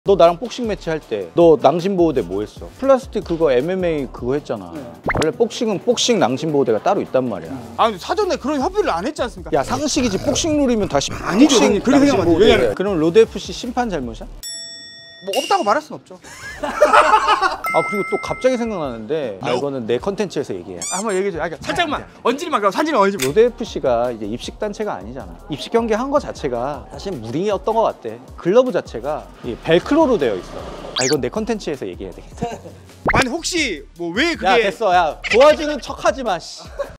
너 나랑 복싱 매치 할 때 너 낭심보호대 뭐 했어? 플라스틱 그거 MMA 그거 했잖아. 원래 복싱은 복싱 낭심보호대가 따로 있단 말이야. 아 근데 사전에 그런 협의를 안 했지 않습니까? 야 상식이지. 복싱 룰이면 다시 아니죠, 복싱 형님. 그렇게 생각하면 안 돼요. 왜냐면 그럼 로드 FC 심판 잘못이야? 뭐 없다고 말할 순 없죠. 아 그리고 또 갑자기 생각나는데 이거는 내 컨텐츠에서 얘기해. 한번 얘기해 줘요. 그러니까 살짝만 얹지만 그럼 산지는 얹지. 로드 FC가 이제 입식 단체가 아니잖아. 입식 경기 한 거 자체가 사실 무링이었던 것 같대. 글러브 자체가 이 벨크로로 되어 있어. 아 이건 내 컨텐츠에서 얘기해야 되겠다. 아니 혹시 뭐 왜 그게 야 됐어. 야 도와주는 척하지 마. 씨.